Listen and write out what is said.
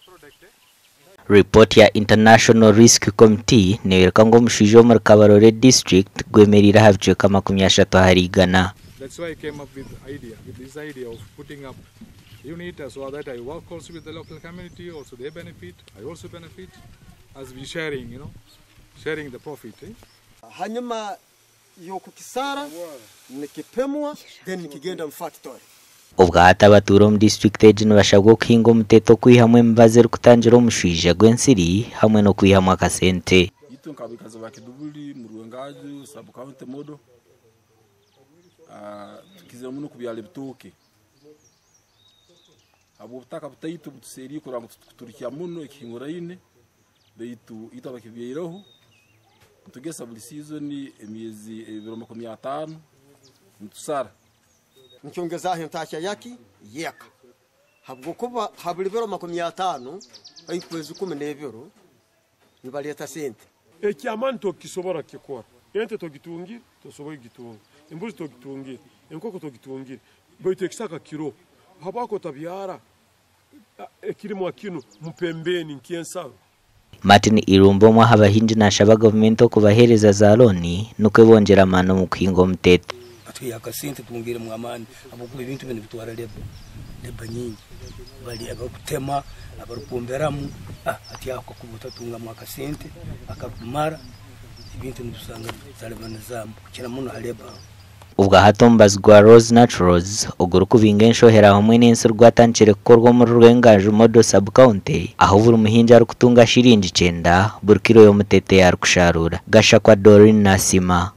Report ya International Risk Committee newereka ngo omushijo muri Kabarole district gwemerira havjeka 30 harigana. That's why I came up with this idea of putting up unit so that I work also with the local community, also they benefit, I also benefit, as we sharing, sharing the profit. Hanyuma yokukisara nikipemwa then nikigenda mfactory. Ubwata abaturo mu district ejino bashabwo kuhinga omuteete kwihamwe mbaze kutangira omushija gw'ensiri hamwe no kwihamwa Agacente. Itunka bikaza bakidubuli mu Rwengaji sub county modo tukize muno kubyala bitoke abo butaka butayitu butuseri kuranga kuturikya muno ikingura ine beitu itabakibyeiraho tugesa buli season emyezi 50 mutusara ncyongeza hentashya yaki yeka habwo kuba habuli 50 ayikwezi 10 nibaleta sente ekyamani tokisobora kikora ente togitungire tosoboye gitunga imbuzi togitungire enkoko togitungire boyite kisaka kiro habako tabyara ekirimo akino mupembeni nkiensa. Martin Irumbo mwa habahinji nashaba government okubahereza za loni nukwebongera amano mu kuhinga omuteete. Atuye Agacente tungire mu amani abokuba ibintu bene bitwara leba nyingi bali abakutema abarupomberamu ati yako kubuta tunga mu Agacente akakumara ibintu nibusanga zalebana zamu kira muno haleba. Ubwa hatombazwa Rose Naturals oguru kubinga enshohera hamwe n'ensi rwatancire kukorwa mu Rwengaji modo sub county aho buri muhinja ari kutunga shiringi 9 buri kilo yo muteete yari kusharura. Gasha kwa Dorine Nasima.